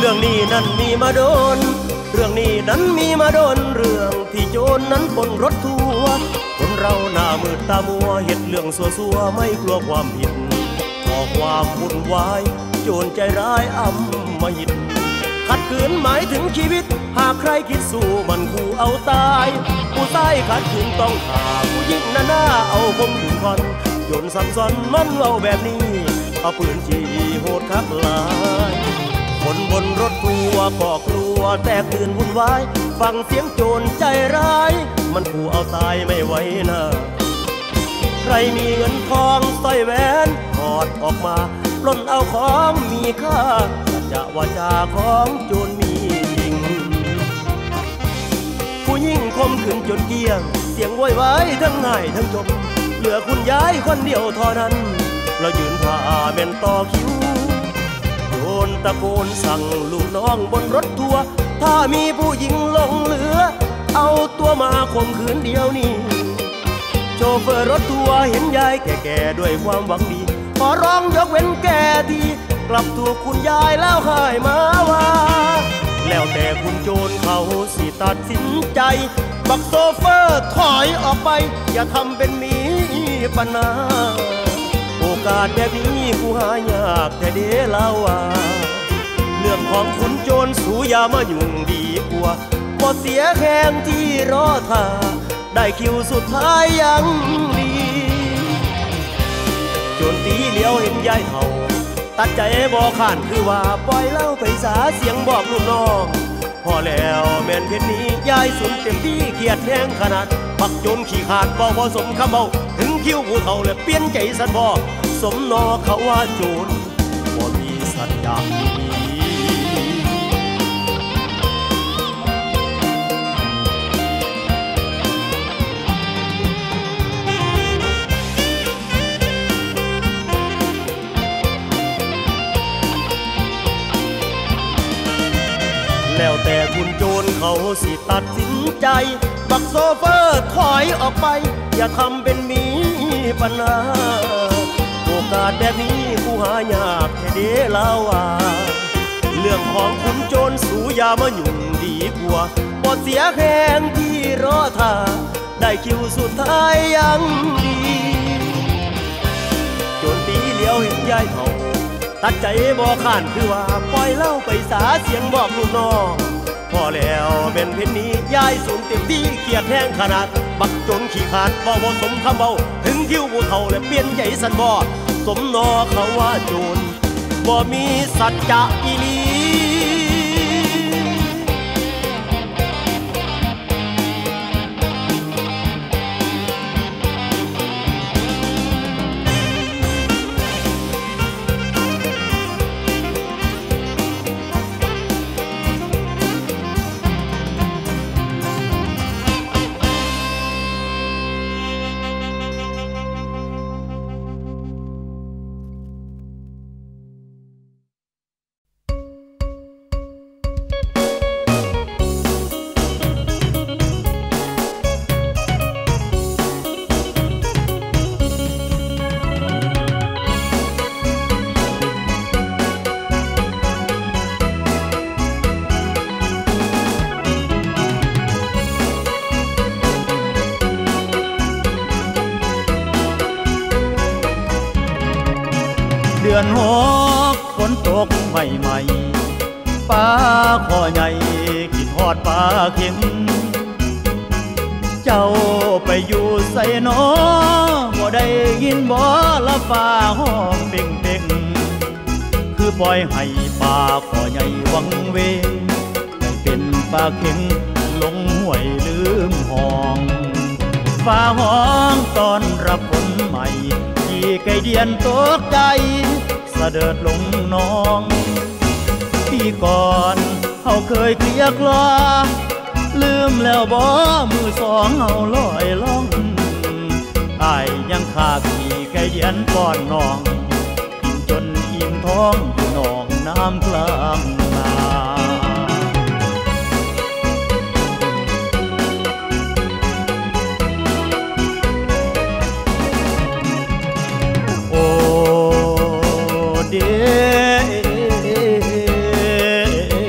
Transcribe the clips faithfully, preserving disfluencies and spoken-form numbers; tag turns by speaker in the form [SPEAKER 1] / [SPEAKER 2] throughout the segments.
[SPEAKER 1] รื่องนี้นั้นมีมาโดนเรื่องนี้นั้นมีมาโดนเรื่องที่โจรนั้นบนรถทัวร์คนเราหน้ามืดตามัวเฮ็ดเรื่องซัวๆไม่กลัวความผิดก่อความวุ่นวายโจรใจร้ายอำมหิตขัดขืนหมายถึงชีวิตหากใครคิดสู้มันคู่เอาตายผู้ตายขัดขืนต้องฆ่าผู้หญิงหน้าหน้าเอาคมถึงคอนโจรซ้ำซ้อนมันเอาแบบนี้เอาปืนจี้โหดคักหลายคนบนรถทัวร์ก็กลัวแตกตื่นวุ่นวายฟังเสียงโจรใจร้ายมันขู่เอาตายไม่ไหวนะใครมีเงินทองสร้อยแหวนถอดออกมาปล้นเอาของมีค่าสัจจะวาจาของโจรมีจริงผู้ยิ่งคมขืนจนเกลี้ยงเสียงโวยวายทั้งง่ายทั้งจมเหลือคุณยายคนเดียวเท่านั้นเรายืนท่าเม่นต่อคิวโจรตะโกนสั่งลูกน้องบนรถทัวร์ถ้ามีผู้หญิงหลงเหลือเอาตัวมาข่มขืนเดียวนี้โชเฟอร์รถทัวร์เห็นยายแก่ๆด้วยความหวังดีขอร้องยกเว้นแก่ทีกลับถูกคุณยายแล้วให้มาว่าแล้วแต่คุณโจรเขาสิตัดสินใจบักโซเฟอร์ถอยออกไปอย่าทำเป็นมีปัญหาโอกาสแบบนี้กูหายากแต่เดลาว่าเรื่องของคุณโจรสู้อย่ามายุ่งดีกว่าบ่เสียแข้งที่รอท่าได้คิวสุดท้ายยังดีโจรตีเลี้ยวเห็นยายเฒ่าตัดใจบ่ข้านคือว่าปล่อยเล่าไปสาเสียงบอกลูกน้องพอแล้วแม่นเพ็นนี้ยายสุนเต็มที่เกียดแห้งขนาดบักโจรขี้ขาดบ่พอสมคำเบาถึงคิวผู้เฒ่าเลยเปลี่ยนใจสันบ่สมนอเขาว่าโจรบ่มีสัจจะแล้วแต่คุณโจรเขาสิตัดสินใจบักโซเฟอร์ถอยออกไปอย่าทำเป็นมีปัญหาโอกาสแบบนี้กูหายากแค่เดลาว่าเรื่องของคุณโจรสู้อย่ามายุ่งดีกว่าบ่เสียแข้งที่รอท่าได้คิวสุดท้ายยังดีโจรตีเลี้ยวเห็นยายเฒ่าตัดใจบ่ข้านคือว่าปล่อยเล่าไปสาเสียงบอกลูกน้องพอแล้วเป็นเพ็นนี้ยายสูงเต็มที่เกียดแห้งขนาดบักโจรขี้ขาดบ่บ่สมคำเบาถึงคิวผู้เฒ่าและเปลี่ยนใจสันบ่สมนอเขาว่าโจรบ่มีสัจจะอีหลี
[SPEAKER 2] เดือนหกฝนตกใหม่ๆปลาคอใหญ่กินหอดปลาเข็งเจ้าไปอยู่ใส่นอบ่ได้ยินบ่ละฟ้าห้องเป่งเป่งคือปล่อยให้ปลาคอใหญ่วังเวงได้เป็นปลาเข็งลงห้วยลืมห้องฟ้าห้องตอนรับฝนใหม่ที่ไก่เดียนตกใจเสด็จลงน้องปีก่อนเขาเคยเกลียกลาลืมแล้วบ่มือสองเฮาลอยล่องอ้ายยังขาขี่ไก่เดียนก่อนน้องกินจนอิ่มท้องอยู่หนองน้ำกลางนาเ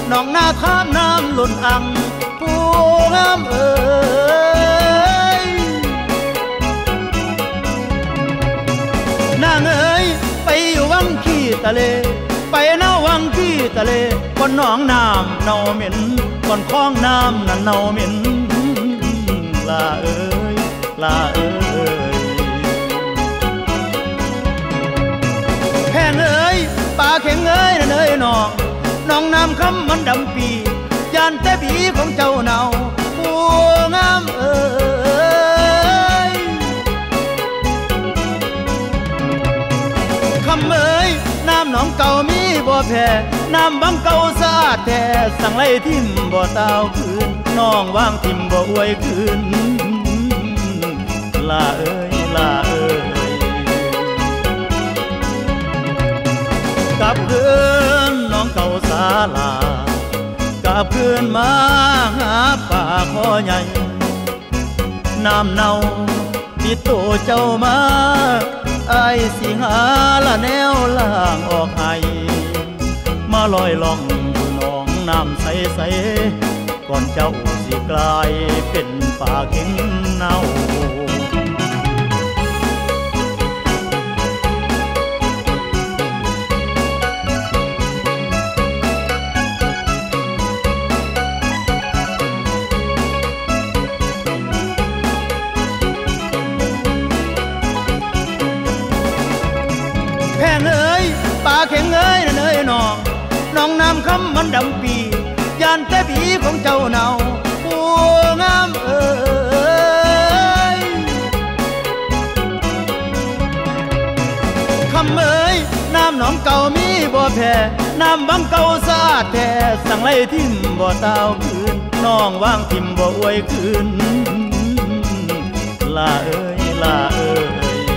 [SPEAKER 2] น้องหน้าท่ามน้ำหล่นอังผู้งามเอ๋ยนางเอ๋ยไปอยู่วังขี้ทะเลไปเน่าวังขี้ทะเลก่อนน้องน้ำเน่าเหม็นก่อนคลองน้ำนั่นเน่าเหม็นลาเอ๋ยลาเอ๋ยแพงเอ๋ยปลาเข็งเอ๋ยนั่นเอ๋ยน้องน้องน้ำคำมันดำปียานแต่บีของเจ้าเน่าผู้งามเอ๋ยคำเอ๋ยน้ำหนองเก่ามีบ่แพ้น้ำบังเก่าสะอาดแท้สั่งไล่ทิมบ่เต้าคืนน้องวางทิมบ่อวยคืนลาเอ๋ยลาเอ๋ยกลับคืนน้องเก่าสาลากลับคืนมาหาป่าคอใหญ่น้ำเน่าติดตัวเจ้ามาไอ้สิหาละแนวล่างออกให้มาลอยล่องอยู่หนองน้ำใสใสก่อนเจ้าสิกลายเป็นป่าเข็งเน่าปลาเข็งเอ้ยนั่นเอ้ยน้องน้องน้ำคำมันดำปียานแต่บีของเจ้าเน่าผู้งามเอ้ยคำเอ้ยน้ำหนองเก่ามีบ่แพ้น้ำบังเก่าสะอาดแท้สั่งไล่ทิมบ่เต้าคืนน้องวางทิมบ่อวยคืนลาเอ้ยลาเอ้ย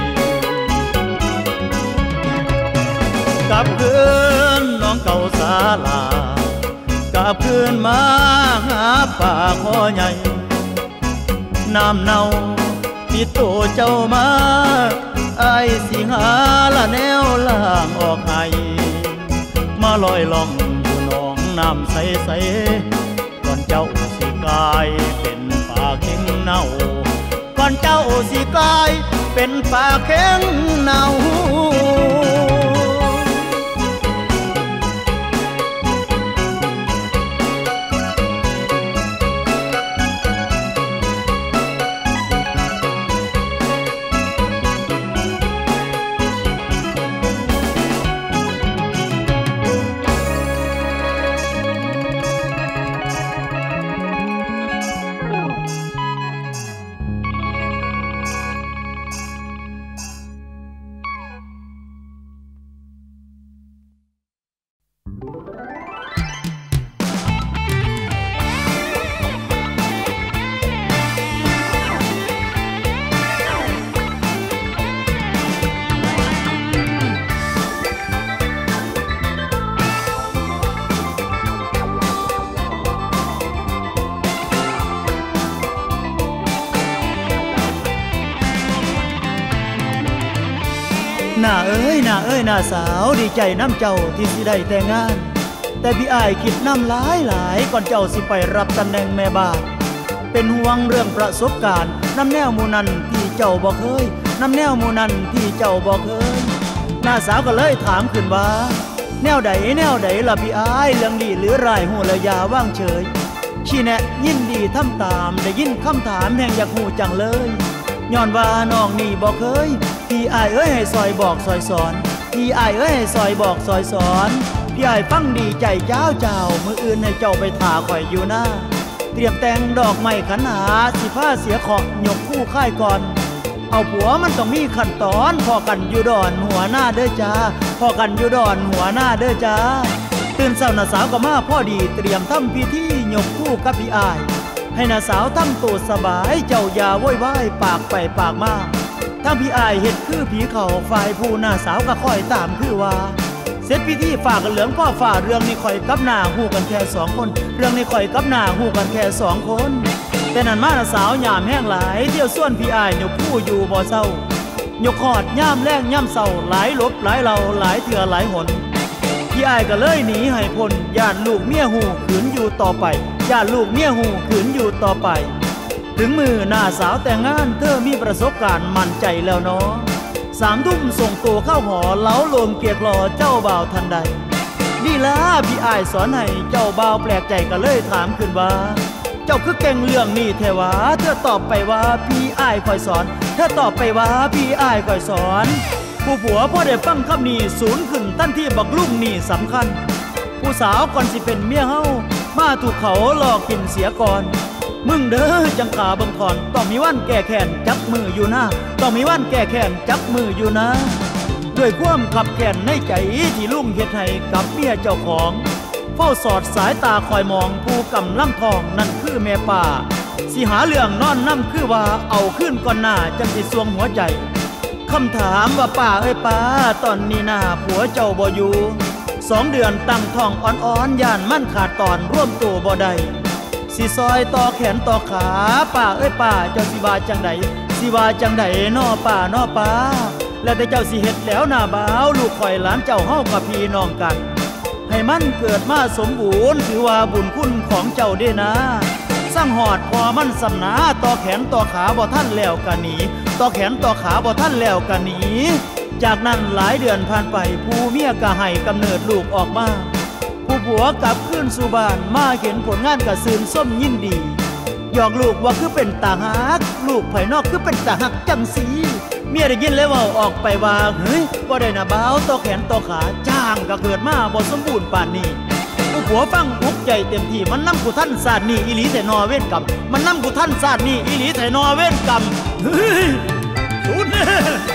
[SPEAKER 2] กลับคืนน้องเก่าสาลากลับคืนมาหาป่าคอใหญ่น้ำเน่าติดตัวเจ้ามาไอ้สิหาละแนวล่างออกให้มาลอยล่องอยู่หนองน้ำใสใสก่อนเจ้าสิกลายเป็นป่าเข็งเน่าก่อนเจ้าสิกลายเป็นป่าเข็งเน่าหน้าเอ้ยหน้าเอ้ยหน้าสาวดีใจน้ำเจ้าที่สิได้แต่งงานแต่พี่อ้ายคิดน้ำหลายหลายก่อนเจ้าสิไปรับตำแหน่งแม่บ้านเป็นห่วงเรื่องประสบการณ์น้ำแนวหมู่นั้นที่เจ้าบ่เคยน้ำแนวหมู่นั้นที่เจ้าบ่เคยหน้าสาวก็เลยถามขึ้นว่าแนวใดแนวใดล่ะพี่อ้ายเรื่องดีหรือร้ายหูและยาว่างเฉยชี้แนะยินดีทำตามได้ยินคำถามแห่งอยากหูจังเลยย้อนว่าน้องนี่บ่เคยพี่อ้ายเอ้ยให้ซอยบอกซอยสอนพี่อ้ายเอ้ยให้ซอยบอกซอยสอนพี่อ้ายฟังดีใจเจ้าเจ้ามืออื่นให้เจ้าไปถ่าข่อยอยู่หน้าเตรียมแต่งดอกไม้ขันหาสิผ้าเสียขอยกคู่ค่ายก่อนเอาผัวมันต้องมีขั้นตอนพอกันอยู่ดอนหัวหน้าเด้อจ้าพอกันอยู่ดอนหัวหน้าเด้อจ้าตื่นเช้าน้าสาวก็มาพ่อดีเตรียมทำพิธียกคู่กับพี่อ้ายให้น้าสาวทำตัวสบายเจ้าอย่าโวยวายปากไปปากมาถ้าพี่อ้ายเห็ดคือผีเขาฝ่ายผู้น้าสาวก็คอยตามคือว่าเสร็จพิธีฝากกันเหลืองพ่อฝ่าเรื่องนี้คอยกับหน้าหูกันแค่สองคนเรื่องนี้คอยกับหน้าหูกันแค่สองคนแต่นั่นมาน้าสาวยามแห้งหลายเที่ยวส่วนพี่อ้ายยกคู่อยู่บ่เศร้ายกขอดย่ามแรงย่ามเศร้าหลายลบหลายเราหลายเถื่อหลายหนพี่อ้ายก็เลยหนีให้พ้นย่านลูกเมียหูขืนอยู่ต่อไปย่านลูกเมียหูขืนอยู่ต่อไปถึงมือหน้าสาวแต่งงานเธอมีประสบการณ์มั่นใจแล้วเนาะสามทุ่มส่งตัวเข้าหอเล้าโลมเกียกรอเจ้าบ่าวทันใดนี่ล่ะพี่อ้ายสอนให้เจ้าบ่าวแปลกใจก็เลยถามขึ้นว่าเจ้าคือเก่งเรื่องนี้แท้วะเธอตอบไปว่าพี่อ้ายคอยสอนเธอตอบไปว่าพี่อ้ายคอยสอนผู้ผัวพอได้ฟังคำนี้สูญขึ้นทันทีบักลุ่มนี่สำคัญผู้สาวก่อนสิเป็นเมียเฮามาถูกเขาหลอกกินเสียก่อนมึงเด้อจังขาบังทอนต้องมีวันแก้แค้นจับมืออยู่นะต้องมีวันแก้แค้นจับมืออยู่นะด้วยความขับแค้นในใจที่ลุงเฮ็ดให้กับเมียเจ้าของเฝ้าสอดสายตาคอยมองผู้กำลังทองนั่นคือแม่ป่าสิหาเรื่องนอนน้ำคือว่าเอาขึ้นก่อนหน้าจังสิสวงหัวใจคำถามว่าป้าเอ้ยป้าตอนนี้หน้าผัวเจ้าบ่อยู่สองเดือนตั้งท้องอ่อนๆย่านมั่นขาดตอนร่วมตัวบ่ได้สิซอยต่อแขนต่อขาป้าเอ้ยป้าเจ้าสิว่าจังใดสิว่าจังใดน้อป้าน้อป้าแล้วแต่เจ้าสิเฮ็ดแล้วหน้าบ่าวลูกข่อยหลานเจ้าเฮากับพี่น้องกันให้มันเกิดมาสมบูรณ์ถือว่าบุญคุณของเจ้าเด้นะสร้างหอดพอมันสำนาต่อแขนต่อขาบ่ท่านแล้วกะหนีต่อแขนต่อขาบ่ท่านแล้วกะหนีจากนั้นหลายเดือนผ่านไปผู้เมียก็ให้กำเนิดลูกออกมาผู้ผัวกลับขึ้นสู่บ้านมาเห็นผลงานกะซื่นส้มยินดีหยอกลูกว่าคือเป็นตาฮักลูกภายนอกคือเป็นตาฮักจังสีเมียได้ยินเลยว่าออกไปว่าเฮ้ยบ่ได้นะบ่าวต่อแขนต่อขาจ้างก็เกิดมาบ่สมบูรณ์ป่านนี้ผู้ผัวฟังอุกใจเต็มที่มันนำกูท่านศาสตร์นี่อีหลีแต่นอเว้นกรรมมันนำกูท่านศาสตร์นี่อีหลีแต่นอเว้นกรรมเฮ้ยสุดแน่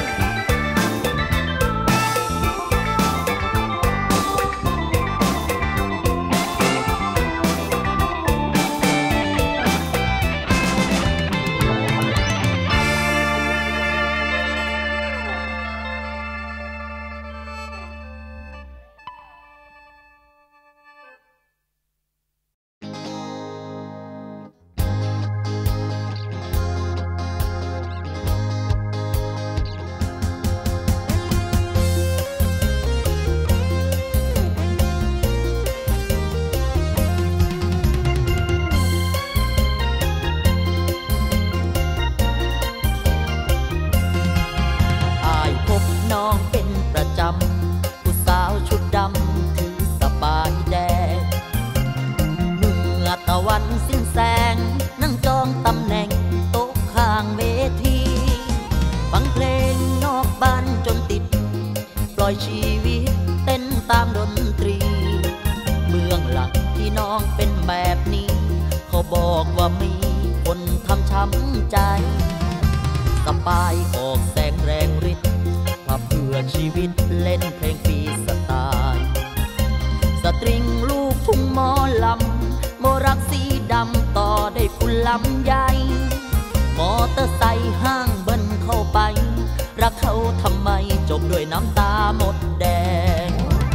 [SPEAKER 3] ผู้สาวชุดดำถือสบายแดงเมื่อตะวันสิ้นแสงนั่งจองตำแหน่งโต๊ะข้างเวทีฟังเพลงนอกบ้านจนติดปล่อยชีวิตเต้นตามดนตรีเบื้องหลังที่น้องเป็นแบบนี้เขาบอกว่ามีคนทำช้ำใจสปายออกแสงแรงฤทธิ์เพื่อชีวิตเล่นเพลงฟรีสไตล์สตริงลูกทุ่งหมอลำโมรักสีดำต่อได้ฝุ่นลำใหญ่มอเตอร์ไซค์ห้างเบิ้ลเข้าไปรักเขาทำไมจบด้วยน้ำตาหมดแดง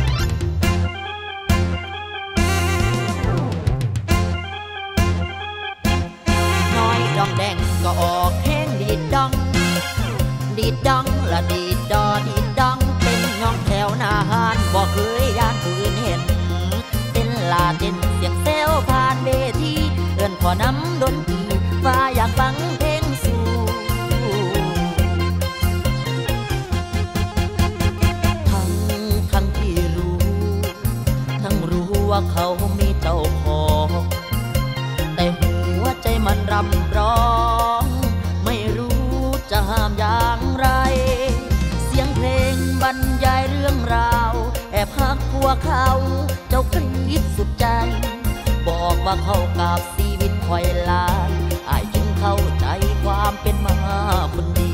[SPEAKER 3] น้อยดองแดงก็ออกเพลงดีดดองดีดดองละดีดดอดีดดองเป็นย่องแถวหน้าหานบ่เคยย่านปืนเห็นเป็นลาเต้นเสียงเซลผ่านเวทีเอิ้นพอน้ำดนตรีฟ้าอยากฟังเพลงสู่ทั้งทั้งที่รู้ทั้งรู้ว่าเขามีเจ้าของแต่หัวใจมันรำร้องไม่รู้จะห้ามอย่างไรเสียงเพลงบรรยายเรื่องราวแอบหักผัวเขาเจ้ากรี๊ดสุดใจบอกว่าเขากับชีวิตคอยลายอ้ายจึงเข้าใจความเป็นมาคนดี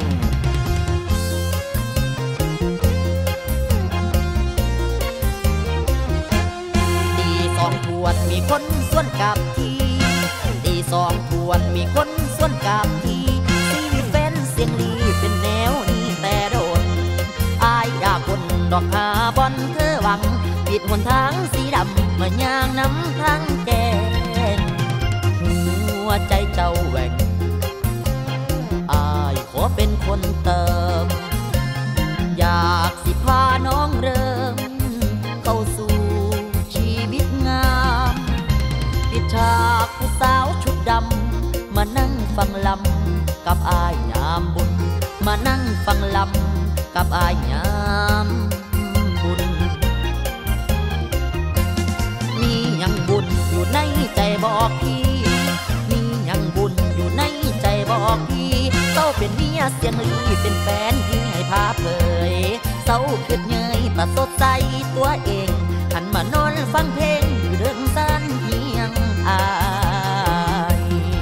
[SPEAKER 3] ดีสองทวนมีคนส่วนกับทีดีสองทวนมีคนส่วนกับทีเสียงลีเป็นแนวนี้แต่โดนอายอยากคนดอกหาบอนเธอหวังปิดหนทางสีดำเมื่อย่างน้ำทางแกงหัวใจเจ้าแหว่งอายขอเป็นคนเติมอยากสิพาน้องเริ่มเข้าากผู้สาวชุดดำมานั่งฟังลำกับอายยามบุญมานั่งฟังลำกับอายยามบุญมียังบุญอยู่ในใจบอกพี่มียังบุญอยู่ในใจบอกพี่เศร้าเป็นเมียเสียงลีเป็นแฟนพี่ให้พาเผยเศร้าขึ้นเงยตัดสดใสตัวเองหันมานอนฟังเพลงเดินสั้นเพียงอาย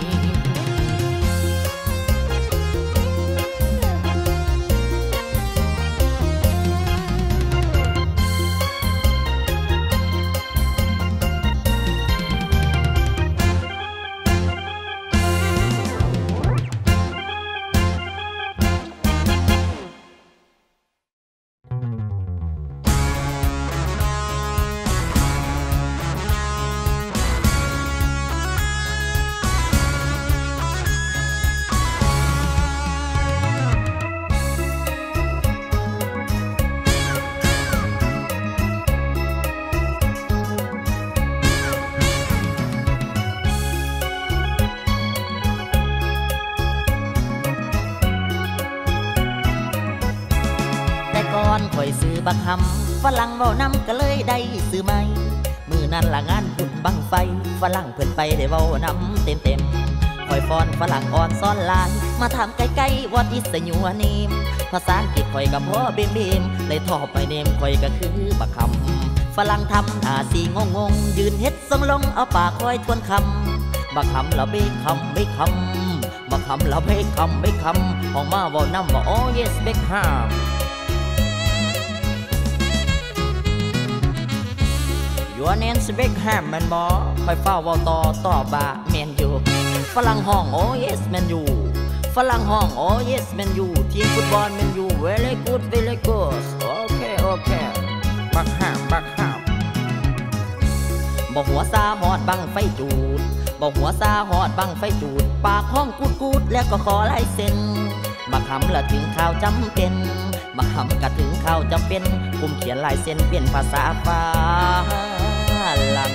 [SPEAKER 3] ข่อยซื้อบักคำฝรั่งเว้านำก็เลยได้ซื้อใหม่มือนั้นละงานบุญบังไฟฝรั่งเพิ่นไปได้เว้านำเต็มเต็มข่อยฟ้อนฝรั่งอ่อนซ้อนลายมาถามใกล้ๆ What is your name ภาษาอังกฤษข่อยกับพ่อเบมเบมเลยทอไปเนมข่อยก็คือบักคำฝรั่งทำหน้าสีงงงยืนเฮ็ดทรงลงเอาปากคอยทวนคำบักคำเราเบกคำเบกคำบักคำเราเบกคำเบกคำออกมาเว้านำว่า Oh yes Beckham Your name's Beckham แม่นบ่ค่อยเฝ้าเว้าต่อต่อบ่าแม่นอยู่ฝรั่งห้อง Oh yes แม่นอยู่ฝรั่งห้อง Oh yes แม่นอยู่ทีมฟุตบอลแม่นอยู่ Very good very good โอเคโอเคบักห้ามบักห้ามบ่หัวซาหอดบังไฟจูดบ่หัวซาหอดบังไฟจูดปากห้องกูดกูดแล้วก็ขอลายเซ็นบักคำละถึงข่าวจำเป็นบักคำก็ถึงข่าวจำเป็นกุมเขียนลายเซ็นเป็นภาษาฟ้าลัง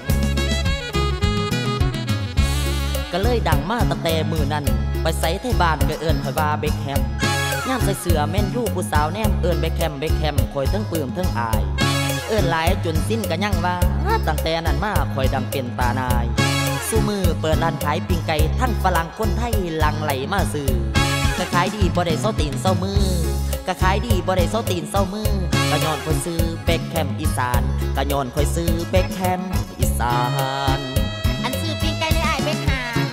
[SPEAKER 3] ก็เลยดังมาตั้งแต่มือนั้นไปใส่ไทยบ้านก็เอิ้นข่อยว่าเบคแฮมย่ามใส่เสื้อแม่นอยู่ผู้สาวแนมเอิ้นเบคแฮมเบคแฮมข่อยทั้งปลื้มทั้งอายเอิ้นหลายจนสิ้นก็ยังว่าตั้งแต่นั้นมาข่อยดังเป็นตานายสู้มือเปิดร้านขายปิ้งไก่ทั้งฝรั่งคนไทยหลั่งไหลมาซื้อก็ขายดีบ่ได้เซาตีนเซามือก็ขายดีบ่ได้เซาตีนเซามือก็ย้อนข่อยซื้อเบคแฮมอีสานก็ย้อนข่อยซื้อเบคแฮมอีสาน
[SPEAKER 4] อันซื้อปิ้งไก่ได้อ้ายเบคแฮม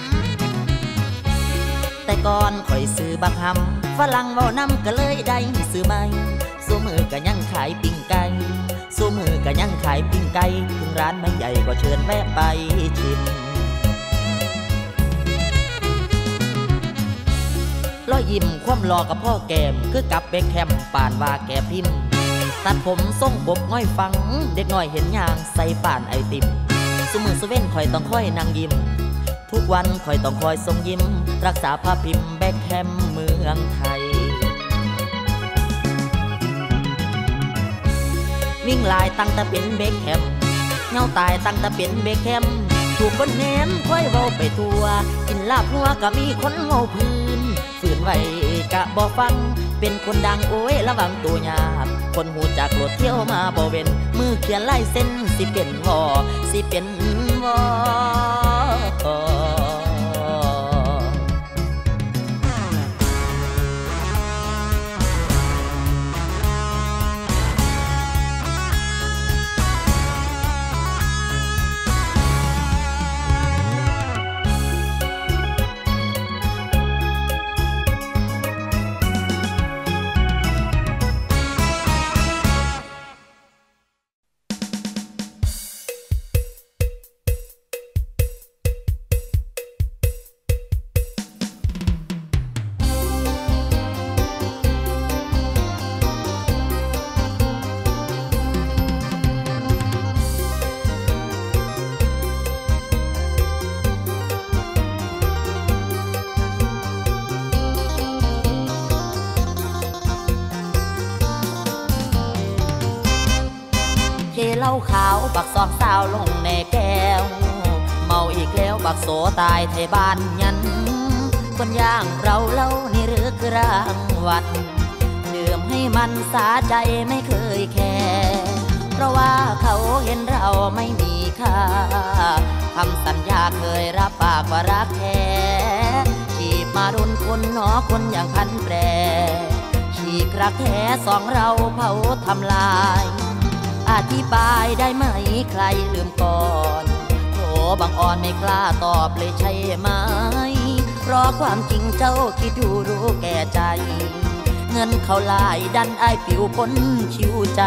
[SPEAKER 3] แต่ก่อนข่อยซื้อบักหำฝรั่งเว้านำก็เลยได้ซื้อใหม่สู้มือก็ยังขายปิ้งไก่สู้มือก็ยังขายปิ้งไก่ถึงร้านไม่ใหญ่ก็เชิญแวะไปชิมล้อยิ้มคว่ำรอกับพ่อแก้มคือกับเบคแฮมป่านว่าแกพิมพ์ตัดผมทรงบกง่อยฟังเด็กน้อยเห็นยางใส่ป่านไอติมสมือสเว่นคอยต้องคอยนางยิ้มทุกวันคอยต้องคอยทรงยิ้มรักษาภาพพิมพ์เบคแฮมเมืองไทยวิ่งลายตั้งแต่เป็นเบคแฮมเงาตายตั้งแต่เป็นเบคแฮมถูกคนแนมค่อยเว้าไปทั่วกินลาบหัวก็มีคนเมาพื้นฝืนไว้กะบ่ฟังเป็นคนดังโอ้ยระวังตัวยากคนหูจากรถเที่ยวมาบ่เว้นมือเขียนลายเส้นสิเป็นวอสิเป็นวอเหล้าขาวบักซอกสาวลงในแก้วเมาอีกแคล้วบักโสตายไทยบ้านยันคนย่างเราเล่านี่หรือคือรางวัดดื่มให้มันสาใจไม่เคยแคร์เพราะว่าเขาเห็นเราไม่มีค่าคำสัญญาเคยรับปากว่ารักแท้ฉีบมารุนคนหนอคนอย่างพันแปรฉีกรักแท้สองเราเผาทำลายอธิบายได้ไหมใครลืมก่อนโถบางอ่อนไม่กล้าตอบเลยใช่ไหมเพราะความจริงเจ้าคิดดูรู้แก่ใจเงินเขาลายดันไอ้ผิวพ้นชิวใจ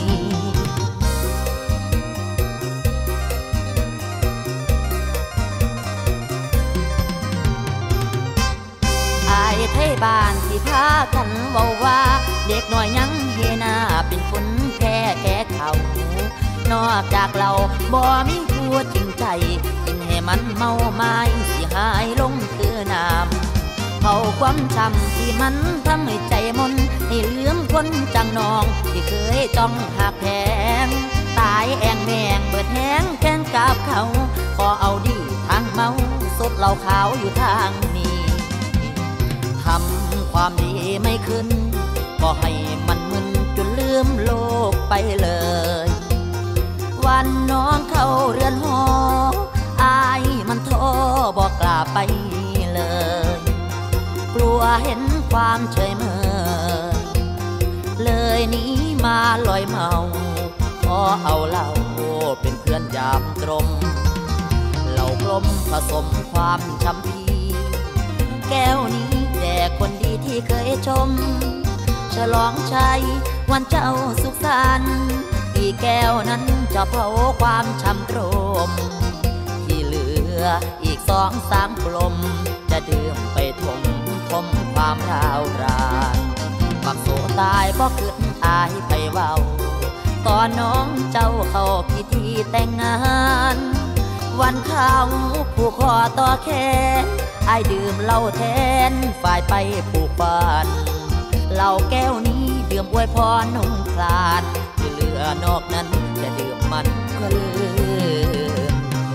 [SPEAKER 3] ไอ้ไทยบ้านที่พากันเว้าว่าเด็กน้อยยังเฮนาเป็นคนแค่แก่เขานอกจากเราบ่มีหัวจริงใจกินให้มันเมาไม้สิหายลงคือน้ำเผาความช้ำที่มันทำให้ใจมนให้ลืมคนจังนองที่เคยจ้องหักแพงตายแองแมงเบิดแห้งแค้นกับเขาพอเอาดีทางเมาสดเหล้าขาวอยู่ทางนี้ทำความดีไม่ขึ้นก็ให้มันมึนจนลืมโลกไปเลยวันน้องเข้าเรือนหออายมันโทรบอกกล้าไปเลยกลัวเห็นความเฉยเมยเลยหนีมาลอยเมาขอเอาเหล้าเป็นเพื่อนยามตรงเหล้ากลมผสมความช้ำพีแก้วนี้แด่คนดีที่เคยชมฉลองชัยวันเจ้าสุขสันต์อีแก้วนั้นจะเผาความช้ำตรมที่เหลืออีกสองสามกลมจะดื่มไปถมทมความราวรานบักโสตายบ่ขึ้นอายไปเว้าตอนน้องเจ้าเข้าพิธีแต่งงานวันข้าวผูกคอต่อแขนอายดื่มเหล้าแทนฝ่ายไปผูกบ้านเหล้าแก้วนี้ดื่มอวยพรนุ่งคลานที่เหลือนอกนั้นจะดื่มมันก็ลืม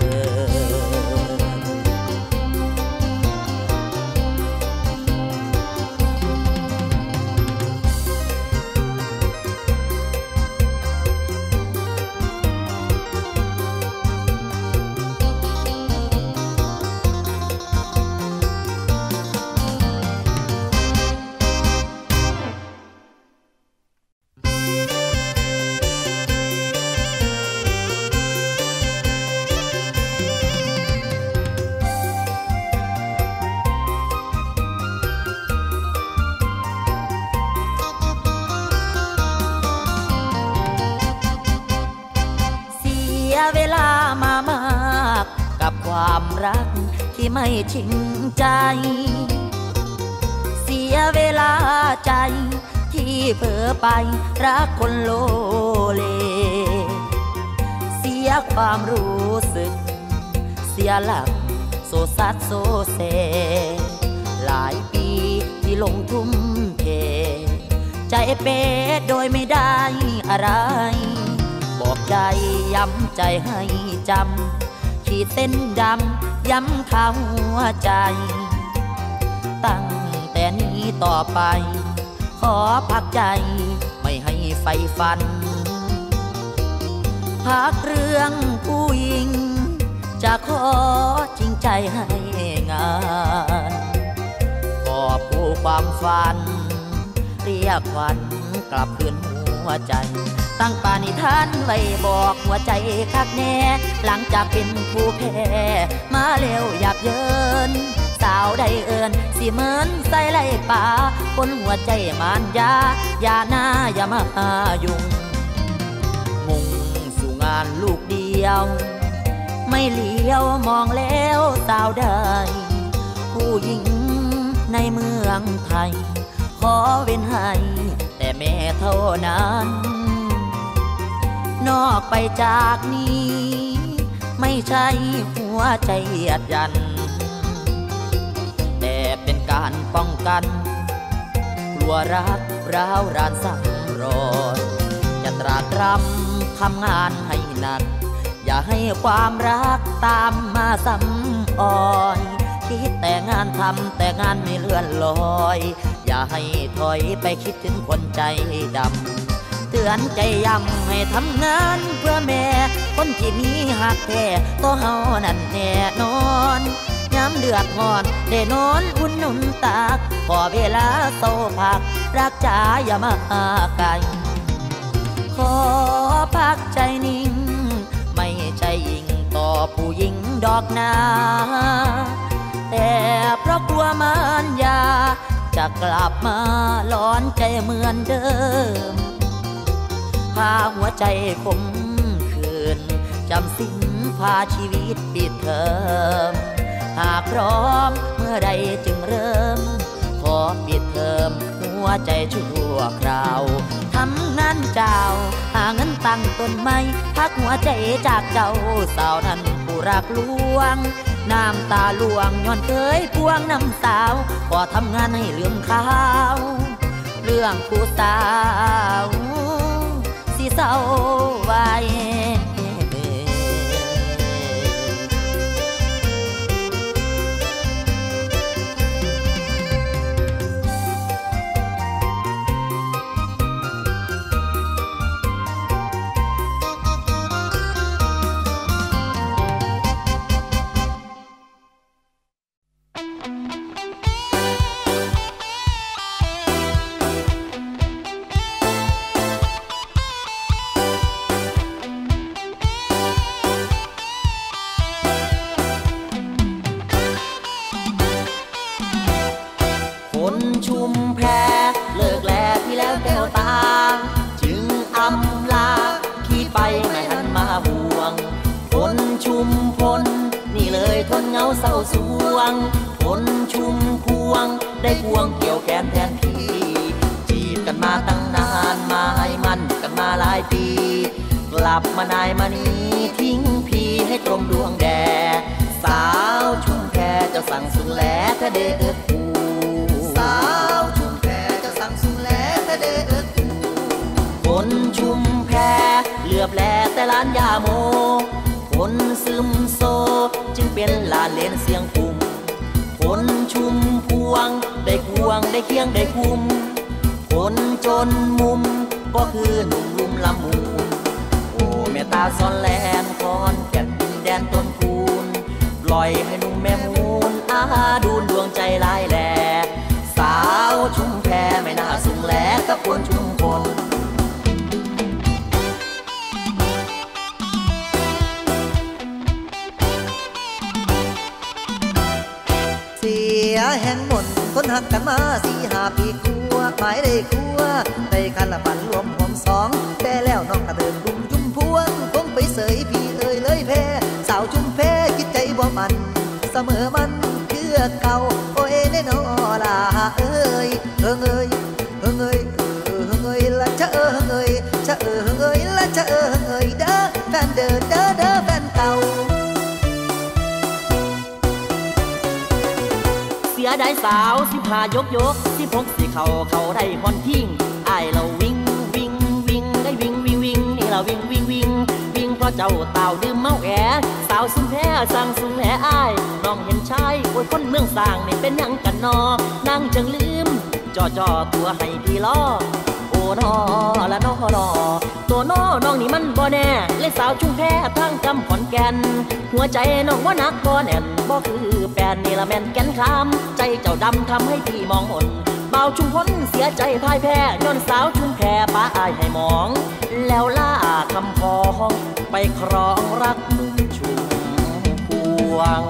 [SPEAKER 3] เวลามามากกับความรักที่ไม่จริงใจเสียเวลาใจที่เผลอไปรักคนโลเลเสียความรู้สึกเสียหลักโซซัดโซเซหลายปีที่ลงทุ่มเทใจเป๊ะโดยไม่ได้อะไรบอกใจย้ำใจให้จำขีดเส้นดำย้ำข้าหัวใจตั้งแต่นี้ต่อไปขอพักใจไม่ให้ไฟฟันพักเรื่องผู้หญิงจะขอจริงใจให้งานกอบผู้ความฝันเรียกวันกลับคืนหัวใจตั้งปาณิธานไว้บอกหัวใจคักแน่หลังจากเป็นผู้แพ้มาเร็วอยากเยินสาวใดเอิญสิเหมือนใส่ไหลป่าคนหัวใจมานยาอย่าหน้าอย่ามายุ่งมุ่งสู่งานลูกเดียวไม่เลี้ยวมองแล้วสาวใดผู้หญิงในเมืองไทยขอเว้นให้แต่แม่เท่านั้นนอกไปจากนี้ไม่ใช่หัวใจเหยียดยันแต่เป็นการป้องกันกลัวรักร้าวรานสั่งรอยจะตรากตรำทำงานให้หนักอย่าให้ความรักตามมาซ้ำอ่อนคิดแต่งานทำแต่งานไม่เลื่อนลอยอย่าให้ถอยไปคิดถึงคนใจดำเตือนใจย้ำให้ทำงานเพื่อแม่คนที่มีหักแท้ตัวเฮานั่นแน่นอนย้ำเดือดงอนได้นอนอุ่นหนุนตากพอเวลาโซพักรักจ๋าอย่ามาหาไกลขอพักใจนิ่งไม่ใจยิงต่อผู้หญิงดอกนาแต่เพราะกลัวมารยาจะกลับมาร้อนใจเหมือนเดิมพาหัวใจคมคืนจำสิ้นพาชีวิตปิดเทอมหากพร้อมเมื่อใดจึงเริ่มขอปิดเทอมหัวใจชั่วคราวทำงานเจ้าหาเงินตั้งต้นไม้พักหัวใจจากเจ้าสาวนั้นผู้รักลวงน้ำตาลวงย้อนเคยพวงน้ำสาวพอทำงานให้ลืมข้าวเรื่องผู้สาวสิเศร้าไว้เศร้าสวงฝนชุมพวงได้พวงเกี่ยวแขนแทนพี่จีบกันมาตั้งนานมาให้มันกันมาหลายปีกลับมานายมานี้ทิ้งพี่ให้ตรงดวงแดสาวชุมแพจะสั่งสุนแลถ้าเดือดกูสาวชุมแพจะสั่งสุนแลถ้าเดือดกูฝนชุมแพเหลือบแลแต่ล้านยาโมฝนซึมโซจึงเป็นลานเลนเสียงปุ่มฝนชุมพวงได้ควงได้เคียงได้คุมฝนจนมุมก็คือหนุ่มลุ่มลำมูลโอ้แม่ตาซ้อนแลนคอนแก่นดินแดนต้นคูนปล่อยให้หนุ่มแม่มูลอาดูนดวงใจลายแหล่สาวชุมแพไม่น่าสูงแหลกับคนชุมพล
[SPEAKER 5] เสียแห่งมนคนหักกันมาสี่ห้าปีคัวหมายได้คัวได้คันละปันรวมผมสองแต่แล้วน้องกระเดินรุมจุ่มพวงคงไปเสยพี่เอ่ยเลยแพ้สาวจุ่มแพ้คิดใจบ่มันเสมอมันเกือเก่าโอ้ยแน่นอลาเอ้ยเอิงเอ้ยเอิงเอ้ยเอิงเอ้ยละจะเอิงเอ้ยจะเอิงเอ้ยละจะเอิงเอ้ยเด้อแฟนเด้อเด้อเด้อแฟนเก่า
[SPEAKER 3] เสียได้สาวสิพายกยกสิพกสิเขาเขาได้พอนทิ้งไอ้เราวิ่งวิ่งวิ่งได้วิ่งวิ่งวิ่งนี่เราวิ่งวิ่งวิ่งวิ่งเพราะเจ้าเต่าดื่มเมาแอสาวสุนแพ้สั่งสุนแหล่อ้ายน้องเห็นชายโอ้ยคนเมืองสร้างนี่เป็นยังกันนอนั่งจังลืมจ่อจ่อตัวให้พี่ล้อโอ้นอละนอรอตัวน้อน้องนี่มันบ่แน่เลยสาวชุมแพ้ทางจำขอนแก่นหัวใจน้องว่านักบ่แน่นบ่คือแฟนนี่ละแม่นแก่นคำใจเจ้าดำทำให้พี่มองหม่นเบาชุมพ้นเสียใจพ่ายแพ้ย้อนสาวชุมแพ้ป้าอายให้มองแล้วล่าคำพ้องไปครองรักหนุ่มชุมพวง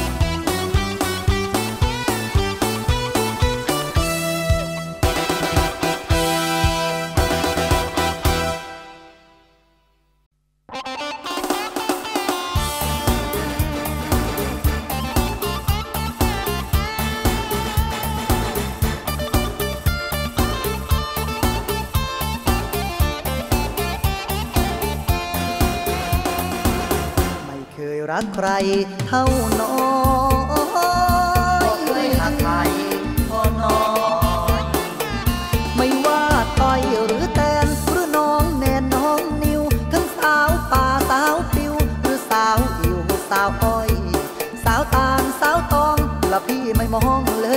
[SPEAKER 5] รักใครเท่าน้อย
[SPEAKER 3] เคยหักใครเท่าน้อย
[SPEAKER 5] ไม่ว่าต้อยหรือแตนหรือน้องแนนน้องนิวทั้งสาวป่าสาวปิวหรือ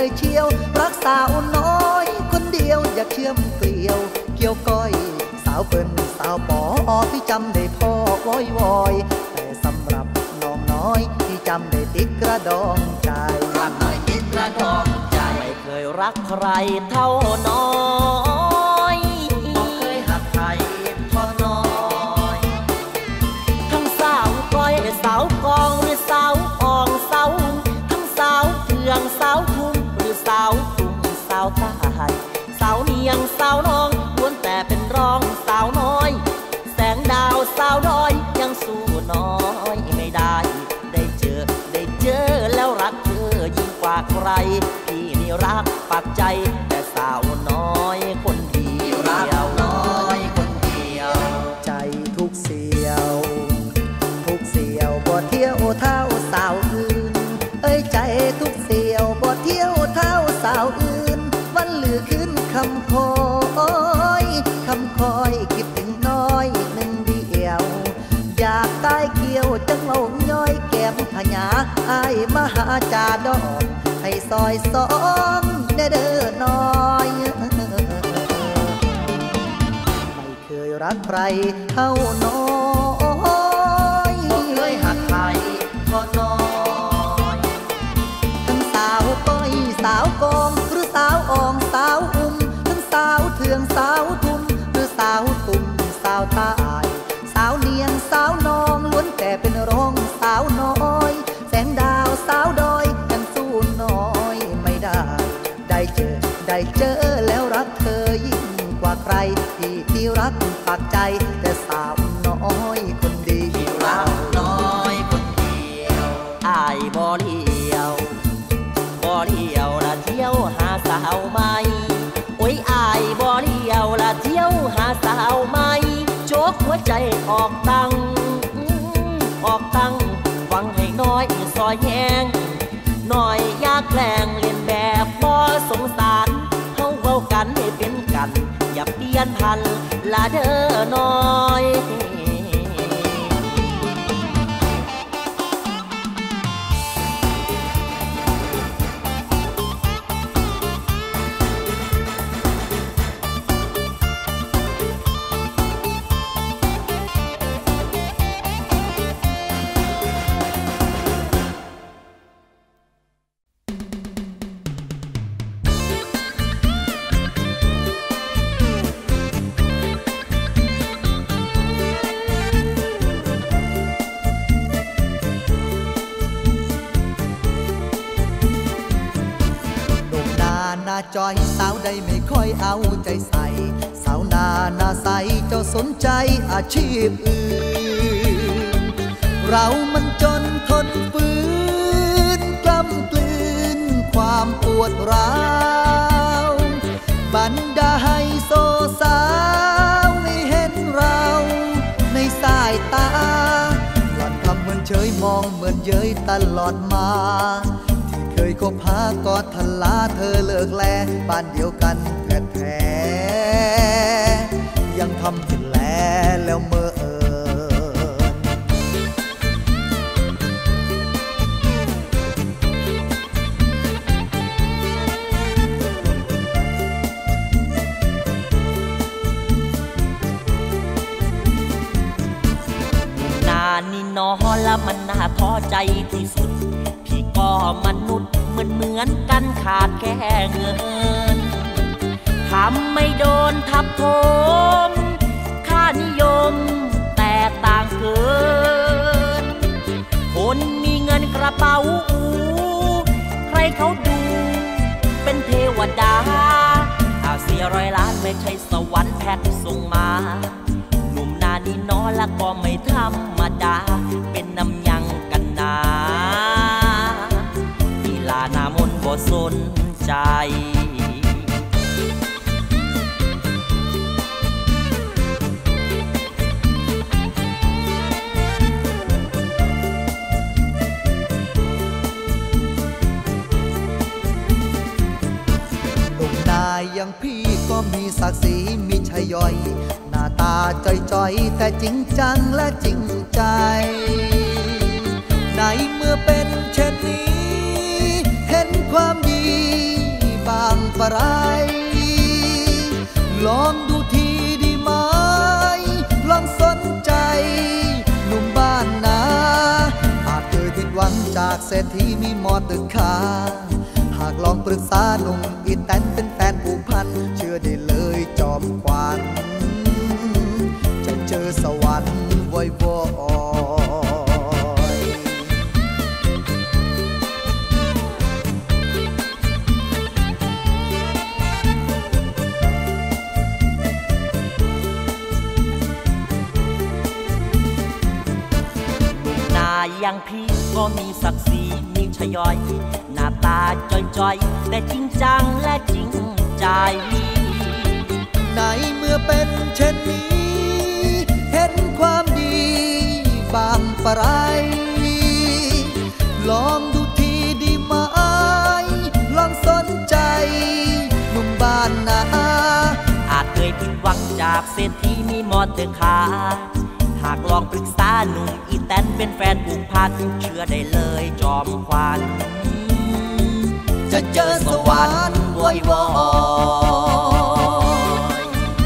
[SPEAKER 5] ยเชี่ยวรักสาวน้อยคนเดียวอยากเชื่อมเกลียวเกี่ยวก้อยสาวเปิ้นสาวปอพี่จำได้พ่อวอยวอยแต่สำหรับน้องน้อยที่จำได้ติดกระดองใจรักน้อยติดกระดองใจ
[SPEAKER 3] ไม่เคยรักใครเท่าน้อย
[SPEAKER 5] บ่เคยหักใครเท่าน้อย
[SPEAKER 3] ทั้งสาวก้อยสาวกองหรือสาวอ่องสาวทั้งสาวเถื่องสาวทุ่มหรือสาวทุ่มสาวใต้สาวเนียงสาวน้องล้วนแต่เป็นรองสาวน้อยแสงดาวสาวดอยยังสู้น้อยไม่ได้ได้เจอได้เจอแล้วรักเธอยิ่งกว่าใครพี่นี่รักปักใจแต่สาวน้อยคนเดียวรักน้อยคนเดียว
[SPEAKER 5] ใจทุกเสียวทุกเสียวบ่เที่ยวเท่าสาวอื่นเอ้ยใจทุกเสียวบ่เที่ยวเท่าสาวอื่นวันเหลือขึ้นคำคอยคำคอยคิดถึงน้อยหนึ่งเดียวอยากตายเกี่ยวจังเอาย้อยแก้มพญาอายมหาจาดอนให้ซอยซ้อมเด้อเด้อน้อยไม่เคยรักใครเท่าน้อย
[SPEAKER 3] บ่เคยหักใครเท่าน้อย
[SPEAKER 5] ทั้งสาวก้อยสาวกองหรือสาวอ่องสาวอุ้มทั้งสาวเถื่องสาวทุ่มหรือสาวตุ่มสาวตายสาวเนียงสาวน้องล้วนแต่เป็นรองสาวน้อยแสงดาวสาวดอยกันสู้น้อยไม่ได้ได้เจอได้เจอแล้วรักเธอยิ่งกว่าใครที่ที่รักปักใจแต่สาวน้อยคนเดียว
[SPEAKER 3] รักน้อยคนเดียวอายบ่เลี้ยวบ่เลี้ยวละเที่ยวหาสาวใหม่โอ้ยอายบ่เลี้ยวละเที่ยวหาสาวใหม่โจกหัวใจออกตังออกตังหวังให้น้อยซอยแยงหน่อยอยากแกล้งเล่นแบบบ่สงสารเฮาเว้ากันให้เป็นกันอย่าเปลี่ยนพันละเด้อน้อย
[SPEAKER 5] จอยสาวใดไม่ค่อยเอาใจใส่สาวนาหน้าใสเจ้าสนใจอาชีพอื่นเรามันจนทนฝืนกล้ำกลืนความปวดร้าวบรรดาไฮโซสาวไม่เห็นเราในสายตาหล่อนทำเหมือนเฉยมองเหมือนเย้ยตลอดมาเคยคบหากอดทลาเธอเลิกแลบ้านเดียวกันแท้ๆยังทำเป็นแลแล้วเมื่อเอิ
[SPEAKER 3] ญนานนี่นอละมันน่าท้อใจที่สุดพี่ก็มนุษย์เหมือนเหมือนกันขาดแค่เงินทำไม่โดนทับถมค่านิยมแต่ต่างเกินคนมีเงินกระเป๋าอูใครเขาดูเป็นเทวดาอาเสียร้อยล้านไม่ใช่สวรรค์แพทย์ส่งมาหนุ่มนานี่น้อละก็ไม่ธรรมดาเป็นน้ำยังกันนาลาหน้ามนบ่สนใจ
[SPEAKER 5] หนุ่มนายอย่างพี่ก็มีศักดิ์ศรีมีชัยย่อยหน้าตาจ้อยๆแต่จริงจังและจริงใจในเมื่อเป็นเช่นนี้เห็นความดีะไรลองดูทีดีไหมลองสนใจหนุ่มบ้านนาอาจเคยผิดหวังจากเศรษฐีมีมอตึกขาหากลองปรึกษาหนุ่มอีแตนเป็นแฟนผูกพันเชื่อได้เลยจอมขวัญจะเจอสวรรค์วอยวอย
[SPEAKER 3] นายอย่างพี่ก็มีศักดิ์ศรีมีชย่อยหน้าตาจ้อยๆแต่จริงจังและจริงใจ
[SPEAKER 5] ในเมื่อเป็นเช่นนี้เห็นความดีบางปะไรลองดูทีดีไหมลองสนใจหนุ่มบ้านนา
[SPEAKER 3] อาจเคยผิดหวังจากเศรษฐีมีมอเตอร์คาร์หากลองปรึกษาหนุ่มอีแตนเป็นแฟนผูกพันเชื่อได้เลยจอมขวัญ
[SPEAKER 5] จะเจอสวรรค์วอยวอย